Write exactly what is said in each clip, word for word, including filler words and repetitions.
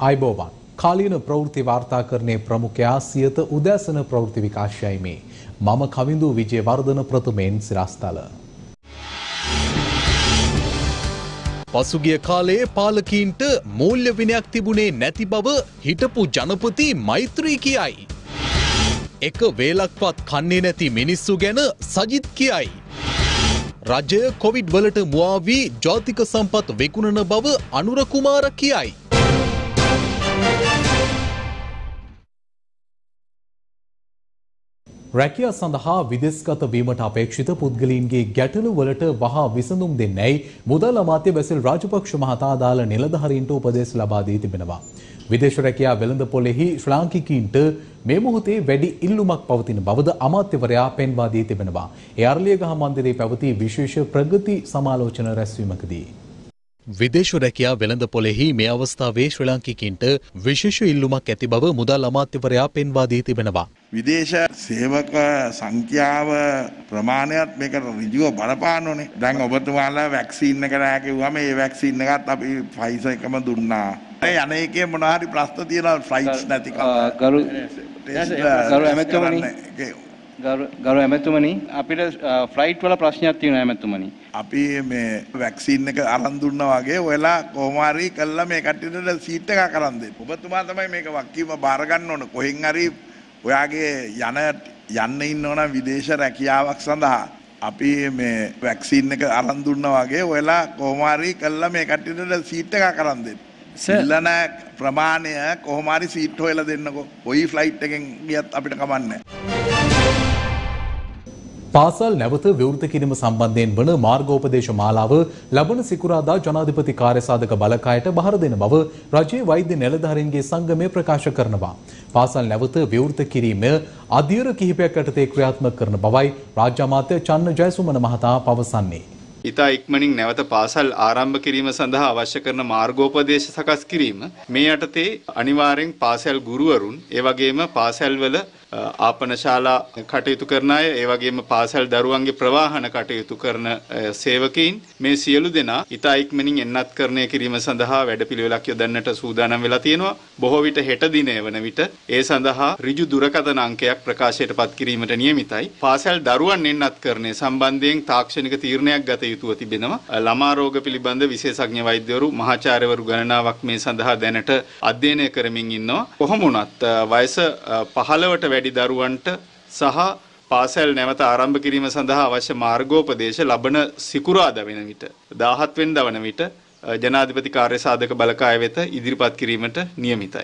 අයිබෝවන් කාලීන ප්‍රවෘත්ති වාර්තාකරණයේ ප්‍රමුඛයා සියත උදෑසන ප්‍රවෘත්ති විකාශයයි මේ. මම කවිඳු විජේවර්ධන ප්‍රථමයෙන් සිරස්තල. පසුගිය කාලයේ පාලකීන්ට මූල්‍ය විනයක් තිබුණේ නැති බව හිටපු ජනපති මෛත්‍රී කියයි. එක වේලක්වත් කන්නේ නැති මිනිස්සු ගැන සජිත් කියයි. රජය කොවිඩ් වලට මුවා වී ජාතික සම්පත් විකුණන බව අනුර කුමාර කියයි. රැකියා සඳහා විදේශගත වීමට අපේක්ෂිත පුද්ගලයන්ගේ ගැටලු වලට වහා විසඳුම් දෙන්නේයි මුදල් අමාත්‍ය බැසිල් රාජපක්ෂ මහතා දාලා නිලධාරීන්ට උපදෙස් ලබා දී තිබෙනවා. විදේශ රැකියා වෙළඳපොළෙහි ශ්‍රී ලාංකිකයින්ට මේ මොහොතේ වැඩි ඉල්ලුමක් පවතින බවද අමාත්‍යවරයා පෙන්වා දී තිබෙනවා. ඒ අරලියගහ මන්දිරයේ පැවති විශේෂ ප්‍රගති සමාලෝචන රැස්වීමකදී විදේශ රැකියා වෙළඳපොළෙහි මේ අවස්ථාවේ ශ්‍රී ලාංකිකයින්ට විශේෂ ඉල්ලුමක් ඇති බව මුදල් අමාත්‍යවරයා පෙන්වා දී තිබෙනවා. විදේශ සේවක සංඛ්‍යාව ප්‍රමාණයත් මේක ඍජුව බලපාන ඕනේ. දැන් ඔබතුමාලා වැක්සින් එක නෑ කිව්වම ඒ වැක්සින් එකත් අපි ෆයිසර් එකම දුන්නා. ඒ අනේකේ මොනවා හරි ප්‍රශ්න තියෙනවා ෆ්ලයිට්ස් නැතිකම. ගරු ගරු ඇමතුමනි ගරු ඇමතුමනි අපිට ෆ්ලයිට් වල ප්‍රශ්නයක් තියෙනවා ඇමතුමනි. අපි මේ වැක්සින් එක අරන් දුන්නා වගේ ඔයලා කොහොම හරි කළා මේ කට්ටියට සීට් එකක් අරන් දෙන්න. ඔබතුමා තමයි මේක වක්කීම බාර ගන්න ඕන. කොහෙන් හරි ඔයාගේ යන යන්න ඉන්න ඕන විදේශ රැකියාවක් සඳහා අපි මේ වැක්සින් එක අරන් දුන්නා වගේ ඔයලා කොහොම හරි කළා මේ කට්ටියට සීට් එකක් අරන් දෙන්න. ඉල්ලන ප්‍රමාණය කොහොම හරි සීට් හොයලා දෙන්නකෝ. කොයි ෆ්ලයිට් එකෙන් ගියත් අපිට කමන්නේ නැහැ. පාසල් නැවත විවෘත කිරීම සම්බන්ධයෙන් වන මාර්ගෝපදේශ මාලාව ලබන සිකුරාදා ජනාධිපති කාර්යසාධක බලකායට බහර දෙන බව රජයේ වෛද්‍ය නිලධාරීන්ගේ සංගමය ප්‍රකාශ කරනවා. පාසල් නැවත විවෘත කිරීම අධීර කිහිපයක් යටතේ ක්‍රියාත්මක කරන බවයි රාජ්‍ය අමාත්‍ය චන්න ජයසුමන මහතා පවසන්නේ. ඉතා ඉක්මනින් නැවත පාසල් ආරම්භ කිරීම සඳහා අවශ්‍ය කරන මාර්ගෝපදේශ සකස් කිරීම මේ යටතේ අනිවාර්යෙන් පාසල් ගුරුවරුන් ඒ වගේම පාසල්වල ආපන ශාලා කටයුතු කරන අය ඒ වගේම පාසල් දරුවන්ගේ ප්‍රවාහන කටයුතු කරන සේවකයින් මේ සියලු දෙනා ඉතා ඉක්මනින් එන්නත් කරණය කිරීම සඳහා වැඩපිළිවෙලක් යොදන්නට සූදානම් වෙලා තියෙනවා. බොහෝ විට හෙට දිනය වන විට ඒ සඳහා ඍජු දුරකථන අංකයක් ප්‍රකාශයට පත් කිරීමට නියමිතයි. පාසල් දරුවන් එන්නත් කරණය සම්බන්ධයෙන් තාක්ෂණික තීරණයක් ගත යුතුව තිබෙනවා. ළමා රෝග පිළිබඳ විශේෂඥ වෛද්‍යවරු මහාචාර්යවරු ගණනාවක් මේ සඳහා දැනට අධ්‍යයනය කරමින් ඉන්නවා. කොහොම වුණත් වයස පහළවට වැඩි දරුවන්ට සහ පාසල් නැවත ආරම්භ කිරීම සඳහා අවශ්‍ය මාර්ගෝපදේශ ලබන සිකුරාදා වෙන විට දාහත් වෙනිදා වන විට ජනාධිපති කාර්යසාධක බලකාය වෙත ඉදිරිපත් කිරීමට නියමිතයි.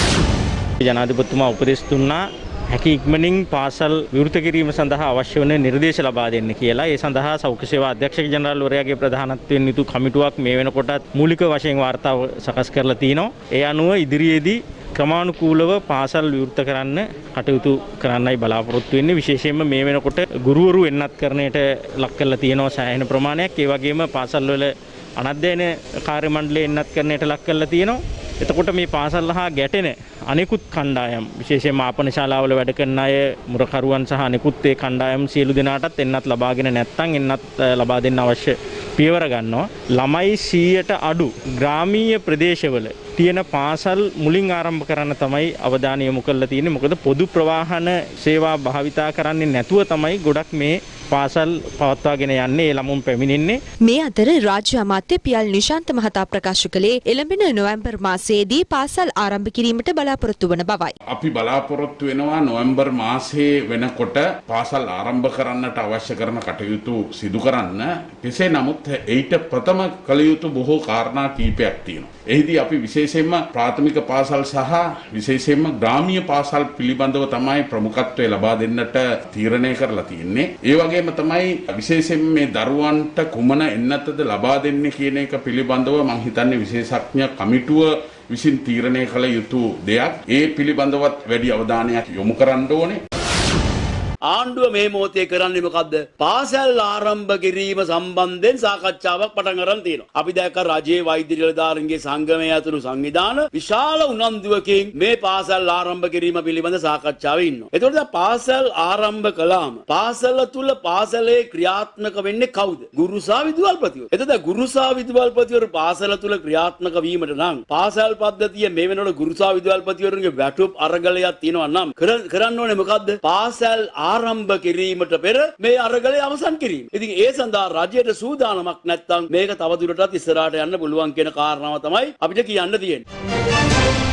ජනාධිපතිතුමා උපදෙස් දුන්නා හැකි ඉක්මනින් පාසල් විවෘත කිරීම සඳහා අවශ්‍ය වන නිර්දේශ ලබා දෙන්න කියලා. ඒ සඳහා සෞඛ්‍ය සේවා අධ්‍යක්ෂක ජනරාල්වරයාගේ ප්‍රධානත්වයෙන් යුතු කමිටුවක් මේ වෙනකොටත් මූලික වශයෙන් වාර්තාව සකස් කරලා තිනවා. ඒ අනුව ඉදිරියේදී ක්‍රමානුකූලව පාසල් විවෘත කරන්න කටයුතු කරන්නයි බලාපොරොත්තු වෙන්නේ. විශේෂයෙන්ම මේ වෙනකොට ගුරුවරු එන්නත් කරණයට ලක් කරලා තියෙනවා සෑහෙන ප්‍රමාණයක්. ඒ වගේම පාසල් වල අනධ්‍යයන කාර්ය මණ්ඩලය එන්නත් කරණයට ලක් කරලා තියෙනවා. එතකොට මේ පාසල් හා ගැටෙන අනෙකුත් කණ්ඩායම් විශේෂයෙන්ම ආපන ශාලාවල වැඩ කරන අය මුරකරුවන් සහ අනෙකුත් ඒ කණ්ඩායම් සියලු දෙනාටත් එන්නත් ලබාගෙන නැත්නම් එන්නත් ලබා දෙන්න අවශ්‍ය පියවර ගන්නවා. ළමයි සීයට අඩු ග්‍රාමීය ප්‍රදේශවල තියෙන පාසල් මුලින් ආරම්භ කරන්න තමයි අවධානය යොමු කරලා තියෙන්නේ. මොකද පොදු ප්‍රවාහන සේවා භාවිතා කරන්නේ නැතුව තමයි ගොඩක් මේ පාසල් පවත්වාගෙන යන්නේ ඒ ළමුන් පැමිණෙන්නේ. මේ අතර රාජ්‍ය අමාත්‍ය පියල් නිශාන්ත මහතා ප්‍රකාශ කළේ එළඹෙන නොවැම්බර් මාසයේදී පාසල් ආරම්භ කිරීමට බලාපොරොත්තු වන බවයි. අපි බලාපොරොත්තු වෙනවා නොවැම්බර් මාසයේ වෙනකොට පාසල් ආරම්භ කරන්නට අවශ්‍ය කරන කටයුතු සිදු කරන්න. කෙසේ නමුත් ඊට ප්‍රථම කළ යුතු බොහෝ කාරණා කීපයක් තියෙනවා. එහිදී අපි විශේෂයෙන්ම ප්‍රාථමික පාසල් සහ විශේෂයෙන්ම ග්‍රාමීය පාසල් පිළිබඳව තමයි ප්‍රමුඛත්වය ලබා දෙන්නට තීරණය කරලා තියෙන්නේ. ඒ වගේම තමයි විශේෂයෙන් මේ දරුවන්ට කුමන එන්නතද ලබා දෙන්නේ කියන එක පිළිබඳව මම හිතන්නේ විශේෂඥ කමිටුව විසින් තීරණය කළ යුතු දෙයක්. ඒ පිළිබඳවත් වැඩි අවධානයක් යොමු කරන්න ඕනේ. ආණ්ඩුව මේ මොහොතේ කරන්නේ මොකද්ද? පාසල් ආරම්භ කිරීම සම්බන්ධයෙන් සාකච්ඡාවක් පටන් ගන්න තියෙනවා. අපි දැක්ක රජයේ වෛද්‍ය නිලධාරීන්ගේ සංගමය ඇතුළු සංවිධාන විශාල උනන්දුවකින් මේ පාසල් ආරම්භ කිරීම පිළිබඳ සාකච්ඡාවේ ඉන්නවා. එතකොට දැන් පාසල් ආරම්භ කළාම පාසල තුල පාසලේ ක්‍රියාත්මක වෙන්නේ කවුද? ගුරු සහ විදුහල්පතිවරු. එතකොට ගුරු සහ විදුහල්පතිවරු පාසල තුල ක්‍රියාත්මක වීමට නම් පාසල් පද්ධතිය මේ වෙනකොට ගුරු සහ විදුහල්පතිවරුන්ගේ වැටුප් අරගලයක් තියෙනවා නම් කරන්න ඕනේ මොකද්ද? පාසල් ආරම්භ කිරීමට පෙර මේ අරගලය අවසන් කිරීම. ඉතින් ඒ සඳහා රජයට සූදානමක් නැත්නම් මේක තවදුරටත් ඉස්සරහට යන්න පුළුවන් කියන කාරණාව තමයි අපිට කියන්න තියෙන්නේ.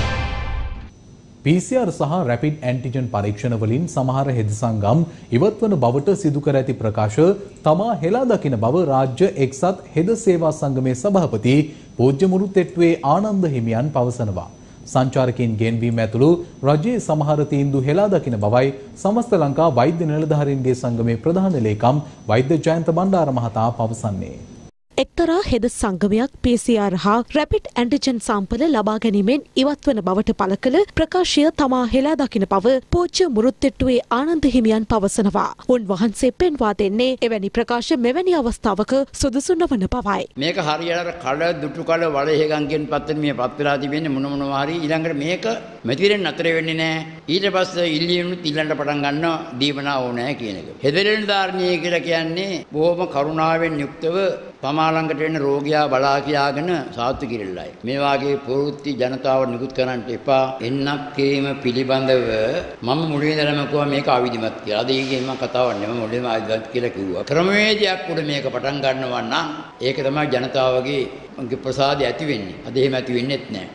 පී සී ආර් සහ රැපිඩ් ඇන්ටිජන් පරීක්ෂණ වලින් සමහර හෙද සංගම් ඉවත්වන බවට සිදු කර ඇති ප්‍රකාශ තමා හෙලා දකින බව රාජ්‍ය එක්සත් හෙද සේවා සංගමේ සභාපති පූජ්‍ය මුරුතෙට්ටුවේ ආනන්ද හිමියන් පවසනවා. සංචාරකයන් ගෙන්වීම ඇතුළු රජයේ සමහර තීන්දුව හෙලා දකින බවයි සමස්ත ලංකා වෛද්‍ය නිලධාරීන්ගේ සංගමේ ප්‍රධාන ලේකම් වෛද්‍ය ජයන්ත බණ්ඩාර මහතා පවසන්නේ. එක්තරා හෙද සංගමයක් පී සී ආර් හා රැපිඩ් ඇන්ටිජන් සාම්පල ලබා ගැනීමෙන් ඉවත්වන බවට පළ කළ ප්‍රකාශය තමා හෙලා දකින බව පූජ්‍ය මුරුත්තෙට්ටුවේ ආනන්ද හිමියන් පවසනවා. උන්වහන්සේ පෙන්වා දෙන්නේ එවැනි ප්‍රකාශ මෙවැනි අවස්ථාවක සුදුසු නොවන බවයි. මේක හරියට කල දුටු කල වලහෙගන්ගෙන් පත්තෙන් මේ පත් වෙලා තිබෙන්නේ මොන මොනවා හරි ඊළඟට මේක මෙතිරෙන් නතර වෙන්නේ නැහැ. ඊට පස්සේ ඉල්ලීමුත් ඊළඟට පටන් ගන්නවා දීවනා ඕනෑ කියන එක. හෙදෙලෙන් ධාරණීය කියලා කියන්නේ බොහොම කරුණාවෙන් යුක්තව පමාලංගට වෙන රෝගියා බලා කියාගෙන සාත්තු කිරිල්ලයි. මේ වාගේ ප්‍රවෘත්ති ජනතාව නිකුත් කරන්නට එපා. එන්නක් කිරීම පිළිබඳව මම මුලින් ඉඳලම කිව්වා මේක අවිධිමත් කියලා. අද ඊගේ මම කතාවක් නෙමෙයි මුලින්ම අවිධිමත් කියලා කිව්වා. ක්‍රමවේදයක් උඩ මේක පටන් ගන්නවා නම් ඒක තමයි ජනතාවගේ ප්‍රසාදය ඇති වෙන්නේ. අද එහෙම ඇති වෙන්නේත් නැහැ.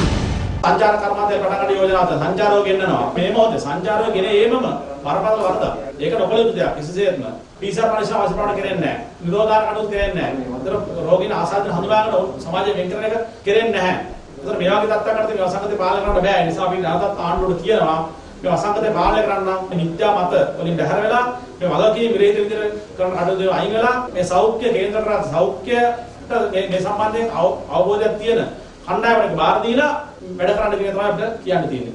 සංචාර කර්මාන්තය පටන් ගන්න යෝජනාවද සංචාරෝ ගෙන්නනවා. මේ මොහොතේ සංචාරෝ ගෙන ඒමම බරපතල වරදක්. ඒක නොකළ යුතු දෙයක් කිසිසේත්ම. පී සී ආර් පරීක්ෂා අවශ්‍ය ප්‍රමාණය කෙරෙන්නේ නැහැ. නිරෝධාර කටයුතු කෙරෙන්නේ නැහැ. අතර රෝගීන් ආසාදන හඳුනාගෙන සමාජයෙන් වෙන් කරන එක කෙරෙන්නේ නැහැ. ඒතර මේ වගේ තත්ත්වයකට මේ අසංගතේ පාලනය කරන්න බෑ. ඒ නිසා අපි නැවතත් ආණ්ඩුවට කියනවා මේ අසංගතේ පාලනය කරන්න මිත්‍යා මත වලින් බැහැර වෙලා මේ වගකීම් විරහිත විදිහට කරන කටයුතු අයින් වෙලා මේ සෞඛ්‍ය කේන්ද්‍ර රට සෞඛ්‍යයට මේ මේ සම්බන්ධයෙන් අවබෝධයක් තියෙන කණ්ඩායමකට බාර දීලා වැඩ කරන්න කියන තමයි අපිට කියන්න තියෙන්නේ.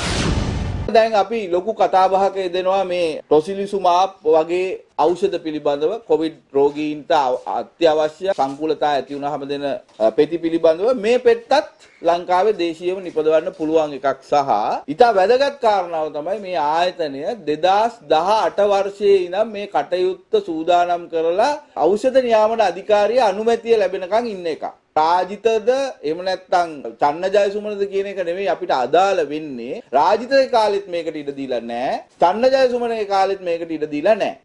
දැන් අපි ලොකු කතාබහක යෙදෙනවා මේ ටොසිලිසුමාබ් වගේ ඖෂධ පිළිබඳව කොවිඩ් රෝගීන්ට අත්‍යවශ්‍ය සංකූලතා ඇති වුණාම දෙන පෙති පිළිබඳව මේ පෙත්තත් ලංකාවේ දේශීයව නිපදවන්න පුළුවන් එකක් සහ ඊට වැදගත් කාරණාව තමයි මේ ආයතනය දෙදාස් දහඅට වර්ෂයේ ඉඳන් මේ කටයුත්ත සූදානම් කරලා ඖෂධ නියාමන අධිකාරිය අනුමැතිය ලැබෙනකන් ඉන්න එක. රාජිතද එහෙම නැත්නම් චන්න ජයසුමනද කියන එක නෙමෙයි අපිට අදාළ වෙන්නේ. රාජිතගේ කාලෙත් මේකට ඉඩ දීලා නැහැ. චන්න ජයසුමනගේ කාලෙත් මේකට ඉඩ දීලා නැහැ.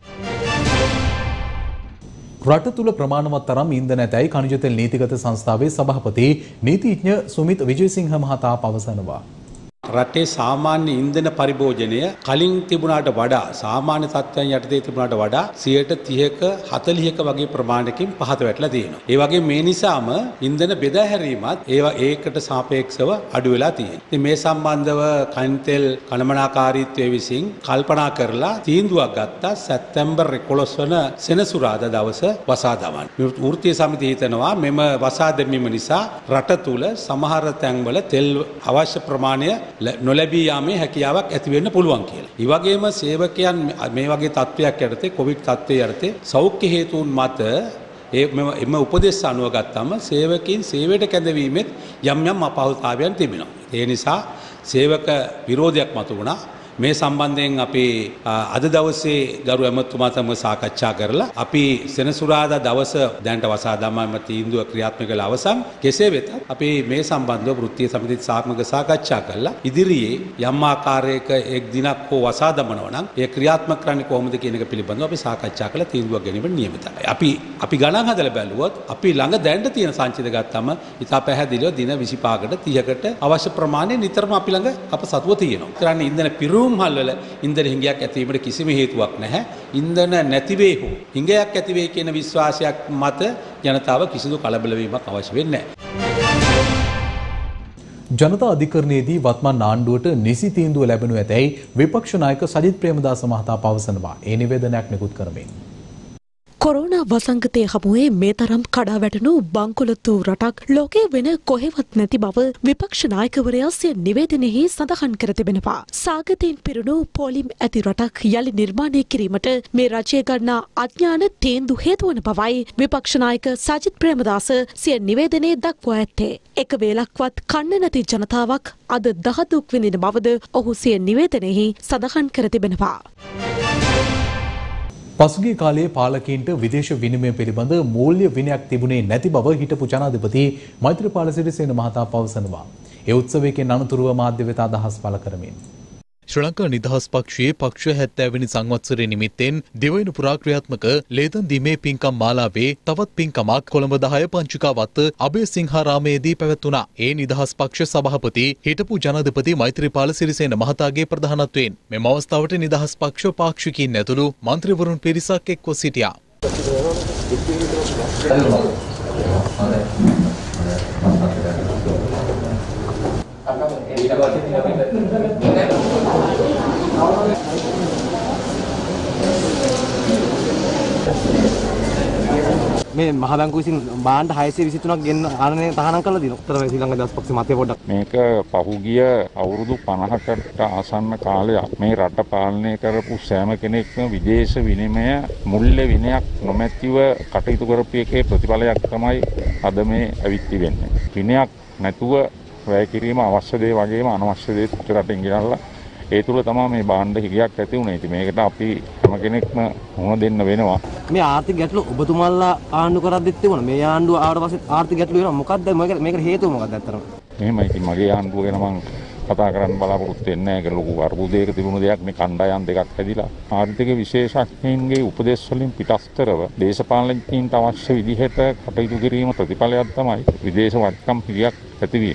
රට තුල ප්‍රමාණවත් තරම් ඉන්ධන ඇතැයි ඛනිජ තෙල් නීතිගත සංස්ථාවේ සභාපති නීතිඥ සුමිත් විජේසිංහ මහතා පවසනවා. රටේ සාමාන්‍ය ඉන්ධන පරිභෝජනය කලින් තිබුණාට වඩා සාමාන්‍ය තත්ත්වයන් යටතේ තිබුණාට වඩා සියයට තිහක හතළිහක වගේ ප්‍රමාණයකින් පහත වැටලා තියෙනවා. ඒ වගේ මේ නිසාම ඉන්ධන බෙදා හැරීමත් ඒවා ඒකට සාපේක්ෂව අඩු වෙලා තියෙනවා. ඉතින් මේ සම්බන්ධව කනිජ තෙල් කළමනාකාරීත්වය විසින් කල්පනා කරලා තීන්දුවක් ගත්තා සැප්තැම්බර් එකොළොස් වන සෙනසුරාදා දවස වසා දමන්න. වෘත්තීය සමිතිය හිතනවා මෙම වසා දැමීම නිසා රට තුල සමහර තැන්වල තෙල් අවශ්‍ය ප්‍රමාණය නොලැබී යාමේ හැකියාවක් ඇති වෙන්න පුළුවන් කියලා. ඒ වගේම සේවකයන් මේ වගේ තත්ත්වයක් යටතේ කොවිඩ් තත්ත්වයේ යටතේ සෞඛ්‍ය හේතුන් මත ඒ එම උපදෙස් අනුව ගත්තම සේවකයන් සේවයට කැඳවීමෙත් යම් යම් අපහසුතාවයන් තිබෙනවා. ඒ නිසා සේවක විරෝධයක් මතු වුණා. මේ සම්බන්ධයෙන් අපි අද දවසේ ගරු ඇමතුමා සමග සාකච්ඡා කරලා අපි සෙනසුරාදා දවස දැනට වසා දමන තීන්දුව ක්‍රියාත්මක කළ අවසන් කෙසේ වෙතත් අපි මේ සම්බන්ධව වෘත්තීය සමිතියත් සමග සාකච්ඡා කරලා ඉදිරියේ යම් ආකාරයක එක් දිනක් හෝ වසා දමනවා නම් ඒ ක්‍රියාත්මක කරන්නේ කොහොමද කියන එක පිළිබඳව අපි සාකච්ඡා කරලා තීන්දුවක් ගැනීමට නියමිතයි. අපි අපි ගණන් හදලා බැලුවොත් අපි ළඟ දැනට තියෙන සංචිත ගත්තම ඉතා පැහැදිලිව දින විසිපහකට තිහකට අවශ්‍ය ප්‍රමාණය නිතරම අපි ළඟ අප සතුව තියෙනවා. කරන්නේ ඉන්ධන පිරු මල් වල ඉන්ධන හිඟයක් ඇතිවීමට කිසිම හේතුවක් නැහැ. ඉන්ධන නැති වේ හෝ හිඟයක් ඇති වේ කියන විශ්වාසයක් මත ජනතාව කිසිදු කලබල වීමක් අවශ්‍ය වෙන්නේ නැහැ. ජනතා අධිකරණයේදී වත්මන් ආණ්ඩුවට නිසි තීන්දුව ලැබෙනු ඇතැයි විපක්ෂ නායක සජිත් ප්‍රේමදාස මහතා පවසනවා. ඒ නිවේදනයක් නිකුත් කරමින් කොරෝනා වසංගතය හමුවේ මේ තරම් කඩා වැටුණු බංකොලොත් වූ රටක් ලෝකයේ වෙන කොහෙවත් නැති බව විපක්ෂ නායකවරයා සිය නිවේදනයෙහි සඳහන් කර තිබෙනවා. සාගතයෙන් පිරුණු පොලිම් ඇති රටක් යළි නිර්මාණය කිරීමට මේ රජය ගන්නා අඥාන තීන්දුව හේතු වන බවයි විපක්ෂ නායක සජිත් ප්‍රේමදාස සිය නිවේදනයේ දක්වා ඇත්තේ. එක වේලක්වත් කන්න නැති ජනතාවක් අද දහදුක් විඳින බවද ඔහු සිය නිවේදනයෙහි සඳහන් කර තිබෙනවා. පසුගිය කාලයේ පාලකීන්ට විදේශ විනිමය පිළිබඳ මූල්‍ය විනයක් තිබුණේ නැති බව හිටපු ජනාධිපති මෛත්‍රීපාල සිරිසේන මහතා පවසනවා. ඒ උත්සවයකින් අනතුරුව මාධ්‍ය වෙත අදහස් පළ කරමින් ශ්‍රී ලංකා නිදහස් පක්ෂයේ පක්ෂ හැත්තෑ වෙනි සංවත්සරය නිමිත්තෙන් දිවයින පුරා ක්‍රියාත්මක ලේදන් දීමේ පින්කම් මාලාවේ තවත් පින්කමක් කොළඹ දහය පංචිකාවත්ත අබේ සිංහාරාමයේදී පැවැත්වුණා. ඒ නිදහස් පක්ෂ සභාපති හිටපු ජනාධිපති මෛත්‍රීපාල සිරිසේන මහතාගේ ප්‍රධානත්වයෙන් මෙම අවස්ථාවට නිදහස් පක්ෂ පාක්ෂිකයින් ඇතුළු මන්ත්‍රීවරුන් පිරිසක් එක්ව සිටියා. මේ මහ බැංකුව විසින් බාණ්ඩ හයසිය විසිතුනක් ගෙන්න ආනනය තහනම් කරලා දින උත්තර ශ්‍රී ලංකා නිදහස් පක්ෂ මතය පොඩ්ඩක් මේක පහුගිය අවුරුදු පනහකට ආසන්න කාලයක් මේ රට පාලනය කරපු සෑම කෙනෙක්ම විදේශ විනිමය මුල්‍ය විනයක් නොමැතිව කටයුතු කරපු එකේ ප්‍රතිඵලයක් තමයි අද මේ ඇවිත් තිබෙන්නේ. විනයක් නැතුව වැය කිරීම අවශ්‍ය දේ වගේම අනවශ්‍ය දේ රටින් ගෙනල්ලා ඒ තුල තමයි මේ බාණ්ඩ හිගයක් ඇති වුණේ. ඉතින් මේකට අපි හැම කෙනෙක්ම මුහුණ දෙන්න වෙනවා. මේ ආර්ථික ගැටලු ඔබතුමාලා ආණ්ඩු කරද්දිත් තිබුණා. මේ ආණ්ඩුව ආවට පස්සේ ආර්ථික ගැටලු වෙනවා. මොකද්ද මේකට මේකට හේතුව මොකක්ද අත්‍තරම? එහෙමයි. ඉතින් මගේ ආණ්ඩුව ගැන මම කතා කරන්න බලාපොරොත්තු වෙන්නේ නැහැ. ඒක ලොකු අර්බුදයක තිබුණු දෙයක්. මේ කණ්ඩායම් දෙකක් හැදිලා ආර්ථික විශේෂඥයින්ගේ උපදෙස් වලින් පිටස්තරව දේශපාලනඥයින්ට අවශ්‍ය විදිහට කටයුතු කිරීම ප්‍රතිඵලයක් තමයි විදේශ වත්කම් හිගයක් ඇතිවීම.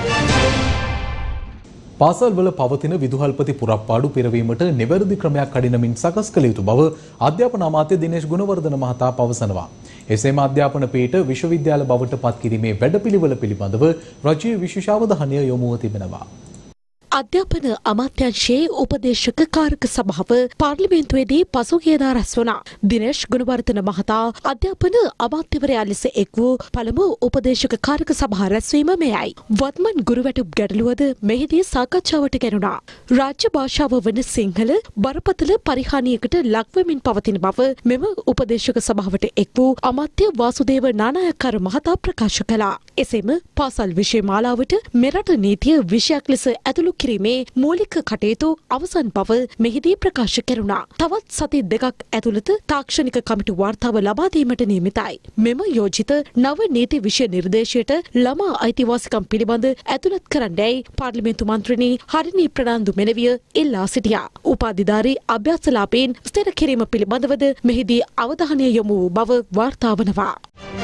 පාසල්වල පවතින විදුහල්පති පුරප්පාඩු පිරවීමට නිවැරදි ක්‍රමයක් කඩිනමින් සකස් කළ යුතු බව අධ්‍යාපන අමාත්‍ය දිනේෂ් ගුණවර්ධන මහතා පවසනවා. එසේම අධ්‍යාපන පීඨ විශ්වවිද්‍යාල බවට පත් කිරීමේ වැඩපිළිවෙල පිළිබඳව රජයේ විශේෂ අවධානය යොමුව තිබෙනවා. අධ්‍යාපන අමාත්‍යංශයේ උපදේශක කාරක සභාව පාර්ලිමේන්තුවේදී පසුගියදා රැස් වුණා. දිනේෂ් ගුණවර්ධන මහතා අධ්‍යාපන අමාත්‍යවරයා ලෙස එක් වූ පළමු උපදේශක කාරක සභා රැස්වීම මෙයයි. වත්මන් ගුරුවැටුප් ගැටලුවද මෙහිදී සාකච්ඡාවට ගැනුණා. රාජ්‍ය භාෂාව වන සිංහල බරපතල පරිහානියකට ලක්වෙමින් පවතින බව මෙම උපදේශක සභාවට එක් වූ අමාත්‍ය වාසුදේව නානායක්කර මහතා ප්‍රකාශ කළා. එසේම පාසල් විෂය මාලාවට මෙරට නීතිය විෂයක් ලෙස ඇතුළු කිරීමේ මූලික කටයුතු අවසන් බව මෙහිදී ප්‍රකාශ කෙරුණා. තවත් සති දෙකක් ඇතුළත තාක්ෂණික කමිටු වාර්තාව ලබා දීමට නියමිතයි. මෙම යෝජිත නව නීති විෂය නිර්දේශයට ළමා අයිතිවාසිකම් පිළිබඳ ඇතුළත් කරන්නයි පාර්ලිමේන්තු මන්ත්‍රීනි හරිනී ප්‍රනාන්දු මෙනවිය ඉල්ලා සිටියා. උපාධිධාරී අභ්‍යාසලාභීන් ස්ථිර කිරීම පිළිබඳවද මෙහිදී අවධානය යොමු වූ බව වාර්තා වනවා.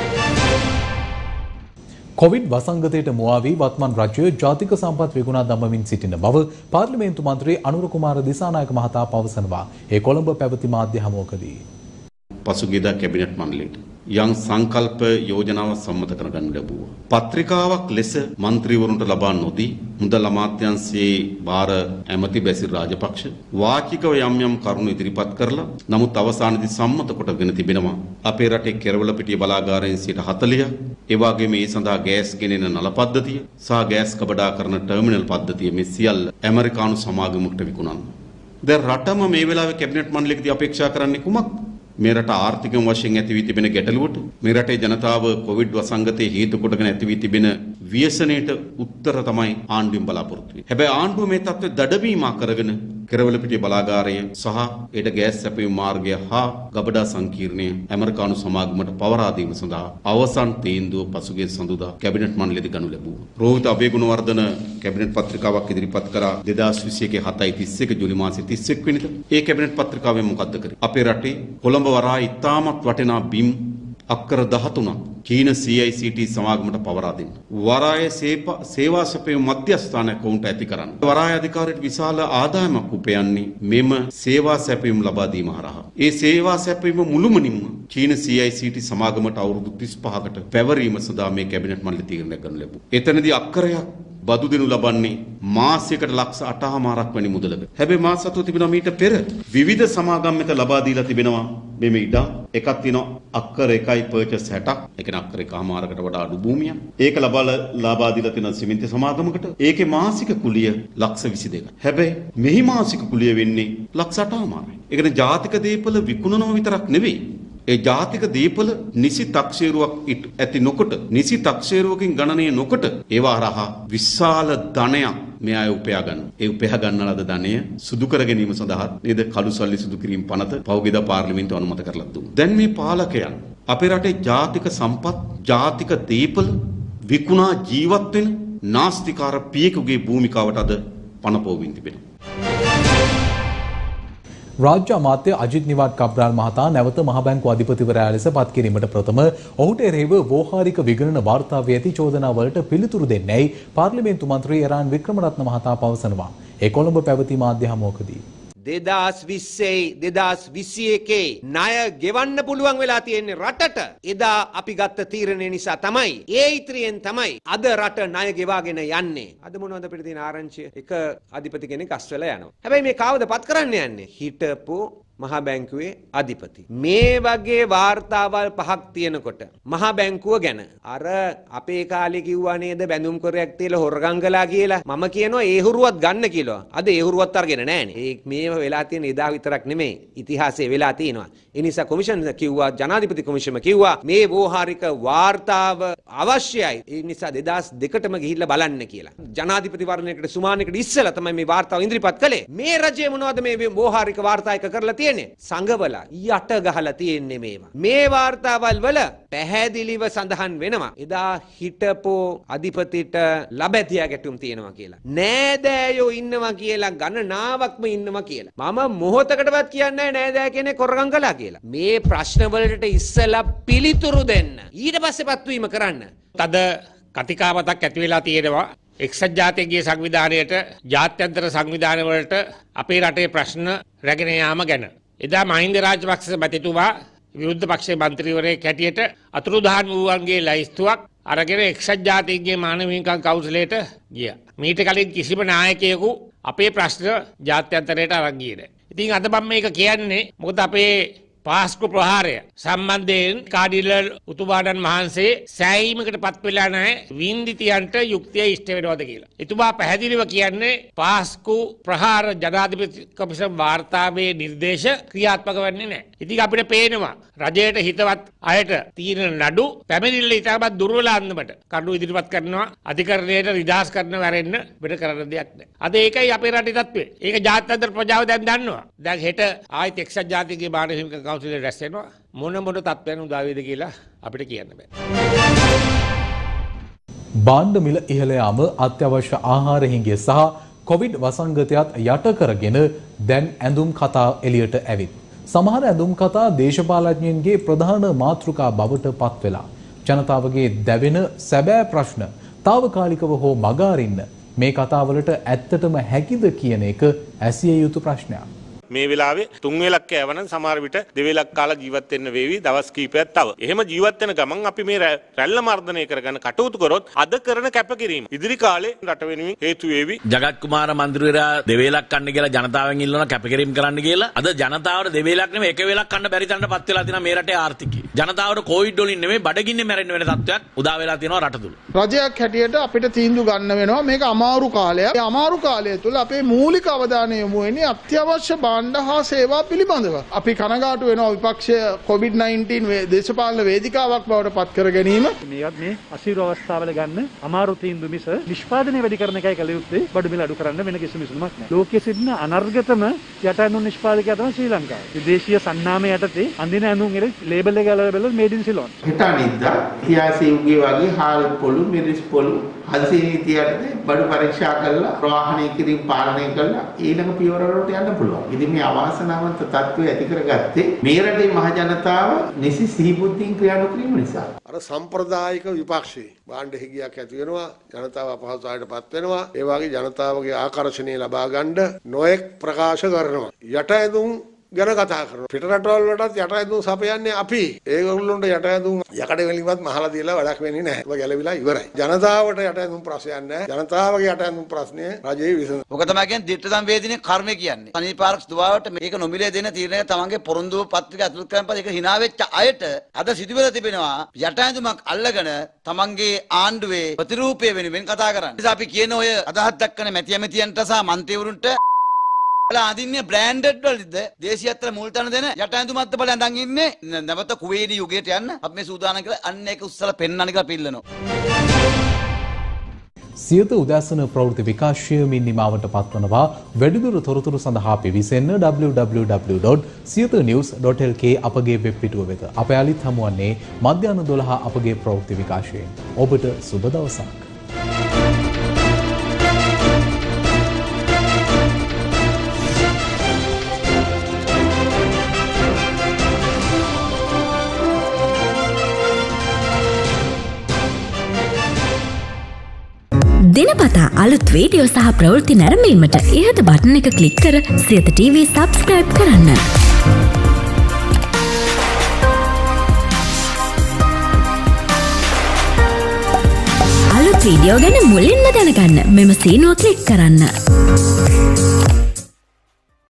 කොවිඩ් වසංගතයට මුවා වී වත්මන් රජය ජාතික සම්පත් විකුණා දමමින් සිටින බව පාර්ලිමේන්තු මන්ත්‍රී අනුර කුමාර දිසානායක මහතා පවසනවා. ඒ කොළඹ පැවති මාධ්‍ය හමුවකදී පසුගියදා කැබිනට් මණ්ඩලයට යම් සංකල්ප යෝජනාවක් සම්මත කරගන්න ලැබුවා. පත්‍රිකාවක් ලෙස മന്ത്രിවරුන්ට ලබා නොදී මුදල් අමාත්‍යාංශයේ භාර ඇමති බැසිල් රාජපක්ෂ වාචිකව යම් යම් කරුණු ඉදිරිපත් කරලා නමුත් අවසානයේදී සම්මත කොටගෙන තිබෙනවා. අපේ රටේ කෙරවල පිටිය බලාගාරයෙන් සිට හතළිහක් ඒ වගේම මේ සඳහා ගෑස් ගෙනෙන නල පද්ධතිය සහ ගෑස් කබඩා කරන ටර්මිනල් පද්ධතිය මේ සියල්ල ඇමරිකානු සමාගමකට විකුණන්න. දැන් රටම මේ වෙලාවේ කැබිනට් මණ්ඩලයකදී අපේක්ෂා කරන්නේ කුමක්ද? මේ රට ආර්ථික වශයෙන් ඇති වී තිබෙන ගැටලුවට මේ රටේ ජනතාව කොවිඩ් වසංගතයේ හේතු කොටගෙන ඇති වී තිබෙන ව්‍යසනයට උත්තර තමයි ආණ්ඩුවෙන් බලාපොරොත්තු වෙන්නේ. හැබැයි ආණ්ඩුව මේ තත්ත්වය දඩබීමා කරගෙන කෙරවල පිටිය බලාගාරය සහ ඊට ගෑස් සැපයීම මාර්ගය හා ගබඩා සංකීර්ණය ඇමරිකානු සමාගමට පවරා දීම සඳහා අවසන් තීන්දුව පසුගිය සඳුදා කැබිනට් මණ්ඩලයේදී ගනු ලැබුවා. රෝහිත අබේගුණවර්ධන කැබිනට් පත්‍රිකාවක් ඉදිරිපත් කරා දෙදාස් විසි එකේ හතයි තිස් එක ජූලි මාසයේ තිස් එක් වෙනිදා. ඒ කැබිනට් පත්‍රිකාවෙන් මොකද්ද කරේ? අපේ රටේ කොළඹ වරාය ඉතාමත් වටිනා බිම් අක්කර දහතුනක් චීන සී අයි සී ටී සමාගමට පවරා දෙන්න. වරාය සේවා සැපයීම මධ්‍යස්ථානයක් වුන්ට ඇති කරන්න. වරාය අධිකාරියට විශාල ආදායමක් උපයන්නේ මෙම සේවා සැපයීම ලබා දීම හරහා. ඒ සේවා සැපයීම මුළුමනින්ම චීන සී අයි සී ටී සමාගමට අවුරුදු තිස් පහකට පැවරීම සඳහා මේ කැබිනට් මණ්ඩල තීරණයක් ගන්න ලැබුවා. එතනදී අක්කරයක් බදු දෙනු ලබන්නේ මාසයකට ලක්ෂ අටමාරක් වැනි මුදලක. හැබැයි මාස හතක් තිබෙනවා මීට පෙර විවිධ සමාගම් වෙත ලබා දීලා තිබෙනවා මේ ඉඩම්. එකක් තියෙනවා අක්කර එකයි පර්චස් හැටක්. ඒ කියන්නේ අක්කර එකමාරකට වඩා අඩු භූමියක්. ඒක ලබා ලබා දීලා තියෙන සිමෙන්ති සමාගමකට. ඒකේ මාසික කුලිය ලක්ෂ විසි දෙකයි. හැබැයි මෙහි මාසික කුලිය වෙන්නේ ලක්ෂ අටමාරයි. ඒ කියන්නේ ජාතික දීපල විකුණනවා විතරක් නෙවෙයි. ඒ ජාතික දීපල නිසි තක්සේරුවක් ඇති නොකොට නිසි තක්සේරුවකින් ගණනය නොකොට ඒවා හරහා විශාල ධනයක් මේ අය උපයා ගන්නවා. ඒ උපයා ගන්න ලද ධනය සුදු කර ගැනීම සඳහා නේද කළු සල්ලි සුදු කිරීම පනත පෞද්ගලික පාර්ලිමේන්තුව අනුමත කරලා දුන්නා. දැන් මේ පාලකයන් අපේ රටේ ජාතික සම්පත් ජාතික දීපල විකුණා ජීවත් වෙන නාස්තිකාර පියෙකුගේ භූමිකාවට අද පණ පොවින් තිබෙනවා. රාජ්‍ය අමාත්‍ය අජිත් නිවාඩ් කබ්‍රාල් මහතා නැවත මහ බැංකු අධිපතිවරයා ලෙස පත් කිරීමට ප්‍රථම ඔහුට එරෙහිව වෝහාරික විගණන වාර්තාවේ ඇති චෝදනාවලට පිළිතුරු දෙන්නේයි පාර්ලිමේන්තු මන්ත්‍රී එරාන් වික්‍රමරත්න මහතා පවසනවා. ඒ කොළඹ පැවති මාධ්‍ය හමුවකදී දෙදාස් විස්සෙයි දෙදාස් විසි එකේ ණය ගෙවන්න පුළුවන් වෙලා තියෙන්නේ රටට. එදා අපි ගත්ත තීරණය නිසා තමයි ඒ ඉතිරියෙන් තමයි අද රට ණය ගෙවාගෙන යන්නේ. අද මොනවද අපිට තියෙන ආරංචිය? එක අධිපති කෙනෙක් අස්වැලා යනවා. හැබැයි මේ කවුද පත් කරන්න යන්නේ? හිටපු මහා බැංකුවේ අධිපති. මේ වගේ වාර්තාවල් පහක් තියෙනකොට මහා බැංකුව ගැන අර අපේ කාලේ කිව්වා නේද බැඳුම් කරයක් තියලා හොරගම් කළා කියලා. මම කියනවා ඒ හුරුවත් ගන්න කියලා. අද ඒ හුරුවත් අරගෙන නැහනේ. ඒ මේව වෙලා තියෙන එදා විතරක් නෙමෙයි ඉතිහාසයේ වෙලා තියෙනවා. ඒ නිසා කොමිෂන් කිව්වා ජනාධිපති කොමිෂම කිව්වා මේ වෝහාරික වාර්තාව අවශ්‍යයි. ඒ නිසා දෙදාස් දෙකටම ගිහිල්ලා බලන්න කියලා. ජනාධිපති වර්ණයකට සුමානයකට ඉස්සෙල්ලා තමයි මේ වාර්තාව ඉදිරිපත් කළේ. මේ රජය මොනවද මේ වෝහාරික වාර්තා එක කරලා තියෙන්නේ? සංගවලා යට ගහලා තියෙන්නේ මේවා. මේ වාර්තාවල් වල පැහැදිලිව සඳහන් වෙනවා එදා හිටපෝ අධිපතිට ලබැතියා ගැටුම් තියෙනවා කියලා. නෑදෑයෝ ඉන්නවා කියලා ගණනාවක්ම ඉන්නවා කියලා. මම මොහොතකටවත් කියන්නේ නෑදෑ කෙනෙක් කොරගම් කළා කියලා. මේ ප්‍රශ්න වලට ඉස්සලා පිළිතුරු දෙන්න. ඊට පස්සේ පත්වීම කරන්න. තද කතිකාවතක් ඇති වෙලා තියෙනවා. එක්සත් ජාතීන්ගේ සංවිධානයට ජාත්‍යන්තර සංවිධාන වලට අපේ රටේ ප්‍රශ්න රැගෙන යාම ගැන. එදා මහින්ද රාජපක්ෂ මැතිතුමා විරුද්ධ පක්ෂයේ මන්ත්‍රීවරයෙක් හැටියට අතුරුදහන් වූවන්ගේ ලයිස්තුවක් අරගෙන එක්සත් ජාතීන්ගේ මානව හිමිකම් කවුන්සිලයට ගියා. මීට කලින් කිසිම නායකයෙකු අපේ ප්‍රශ්න ජාත්‍යන්තරයට අරන් ගියේ නැහැ. ඉතින් අද මම මේක කියන්නේ මොකද අපේ පාස්කු ප්‍රහාරය සම්බන්ධයෙන් කාඩිනල් උතුමාණන් වහන්සේ සෑහීමකට පත් වෙලා නැහැ වින්දිතියන්ට යුක්තිය ඉෂ්ට වෙනවද කියලා. එතුමා පැහැදිලිව කියන්නේ පාස්කු ප්‍රහාර ජනාධිපති කොමිසම් වාර්තාවේ නිර්දේශ ක්‍රියාත්මක වෙන්නේ නැහැ. ඉතින් අපිට පේනවා රජයට හිතවත් අයට තියෙන නඩු පැමිණිල්ල ඉතාමත් දුර්වල අන්දමට කඩු ඉදිරිපත් කරනවා අධිකරණයට නිදහස් කරන වැරෙන්න වෙන කරන්න දෙයක් නැහැ. අද ඒකයි අපේ රටේ තත්ත්වය. ඒක ජාත්‍යන්තර ප්‍රජාව දැන් දන්නවා. දැන් හෙට ආයෙත් එක්සත් ජාතීන්ගේ මානව හිමිකම් කවුන්සිලේ රැස් වෙනවා. මොන මොන තත්ත්වයන් උදා වේද කියලා අපිට කියන්න බෑ. භාණ්ඩ මිල ඉහළ යාම අත්‍යවශ්‍ය ආහාර හිඟය සහ කොවිඩ් වසංගතයත් යට කරගෙන දැන් ඇඳුම් කතා එළියට ඇවිත්. සමහර ඇඳුම් කතා දේශපාලඥයන්ගේ ප්‍රධාන මාතෘකා බවට පත් වෙලා ජනතාවගේ දැවෙන සැබෑ ප්‍රශ්න తాවකාලිකව හෝ මගාරින්න මේ කතාවලට ඇත්තටම හැකිද කියන එක ඇසිය යුතු ප්‍රශ්නයක්. මේ වෙලාවේ තුන් වේලක් කෑවනම් සමහර විට දෙවේලක් කාලා ජීවත් වෙන්න වේවි දවස් කීපයක් තව. එහෙම ජීවත් වෙන ගමන් අපි මේ රැල්ල මර්ධනය කරගන්න කටයුතු කරොත් අද කරන කැපකිරීම ඉදිරි කාලේ රට වෙනුවෙන් හේතු වේවි. ජගත් කුමාර මන්ත්‍රීවරයා දෙවේලක් කන්න කියලා ජනතාවෙන් ඉල්ලන කැපකිරීම කරන්න කියලා. අද ජනතාවට දෙවේලක් නෙමෙයි එක වේලක් කන්න බැරි තැනටපත් වෙලා තියෙනවා මේ රටේ ආර්ථිකය. ජනතාවට කොවිඩ් වලින් නෙමෙයි බඩගින්නේ මැරෙන්න වෙන තත්ත්වයක් උදා වෙලා තියෙනවා රට තුල. රජයක් හැටියට අපිට තීන්දුව ගන්න වෙනවා මේක අමාරු කාලයක්. මේ අමාරු කාලය තුල අපේ මූලික අවධානය යොමු වෙන්නේ අත්‍යවශ්‍ය භාණ්ඩ හා සේවා පිළිබඳව. අපි කනගාටු වෙනවා විපක්ෂය කොවිඩ් නයින්ටීන් දේශපාලන වේදිකාවක් බවට පත් කර ගැනීම. මේවත් මේ අසීරු අවස්ථාවල ගන්න අමාරු තීන්දුව මිස නිෂ්පාදනය වැඩි කරන එකයි කළ යුත්තේ. බඩු මිල අඩු කරන්න වෙන කිසිම විසඳුමක් නැහැ. ලෝකයේ සිටින අනර්ගතම යට ඇඳුම් නිෂ්පාදකයා තමයි ශ්‍රී ලංකාව. විදේශීය සන්නාමය යටතේ අඳින ඇඳුම් වල ලේබල් එක ගලවලා බලලා මේඩ් ඉන් සිලෝන්. හිතානිද්දා ඉතිහාසයේ උගේ වගේ හාල් පොළු මිරිස් පොළු හල්සි නීතියටදී බඩු පරීක්ෂා කරලා ප්‍රවාහණය කිරීම පාලනය කරලා ඊළඟ පියවරවලට යන්න පුළුවන්. ඉතින් මේ අවාසනාවන්ත තත්ත්වය ඇති කරගත්තේ මේ රටේ මහ ජනතාව නිසි සිහිබුද්ධියෙන් ක්‍රියා නොකිරීම නිසා. අර සම්ප්‍රදායික විපක්ෂයේ භාණ්ඩ හිගියක් ඇති වෙනවා, ජනතාව අපහසුතාවයටපත් වෙනවා. ඒ වගේ ජනතාවගේ ආකර්ෂණය ලබා ගන්න නොඑක් ප්‍රකාශ කරනවා. යට ඇඳුම් ගැන කතා කරනවා. පිට රටවල් වලටත් යට ඇඳුම් සපයන්නේ අපි. ඒගොල්ලොන්ට යට ඇඳුම් යකඩ වලින්වත් මහලා දීලා වැඩක් වෙන්නේ නැහැ. ඒක ගැලවිලා ඉවරයි. ජනතාවට යට ඇඳුම් ප්‍රශ්නයක් නැහැ. ජනතාවගේ යට ඇඳුම් ප්‍රශ්නේ රජයේ විසඳන. ඔක තමයි කියන්නේ දිට්ඨ සංවේදනයේ කර්මය කියන්නේ. සනීපාරක් දුවාවට මේක නොමිලේ දෙන තීරණය තමන්ගේ පොරොන්දු පත්‍රික ඇතුළත් කරන් පස්සේ ඒක hina වෙච්ච අයට අද සිදුවෙලා තිබෙනවා යට ඇඳුමක් අල්ලගෙන තමන්ගේ ආණ්ඩුවේ ප්‍රතිරූපය වෙනුවෙන් කතා කරන්නේ. ඒ නිසා අපි කියන ඔය අදහස් දක්වන මැති ඇමතියන්ට සහ මන්ත්‍රීවරුන්ට අදින්නේ බ්‍රෑන්ඩඩ් වලද දේශීයත්වයට මුල් තැන දෙන යට ඇඳුමත් බල ඇඳන් ඉන්නේ නැවත කුවේණී යුගයට යන්න අපි මේ සූදානම් කියලා අන්න ඒක උස්සලා පෙන්නන්න කියලා පිල්ලනවා. සියත උදෑසන ප්‍රවෘත්ති විකාශය මින් නිමාවට පත්වනවා. වැඩිදුර තොරතුරු සඳහා පිවිසෙන්න double-u double-u double-u dot siyatha news dot l k අපගේ වෙබ් පිටුව වෙත. අප යාලිත් හමුවන්නේ මධ්‍යහ්න දොළහ අපගේ ප්‍රවෘත්ති විකාශයෙන්. ඔබට සුබ දවසක්. දිනපතා අලුත් වීඩියෝ සහ ප්‍රවෘත්ති නැරඹීමට ඉහත බටන් එක ක්ලික් කර සියත ටීවී සබ්ස්ක්‍රයිබ් කරන්න. අලුත් වීඩියෝ ගැන මුලින්ම දැනගන්න මෙම සීනුව ක්ලික් කරන්න.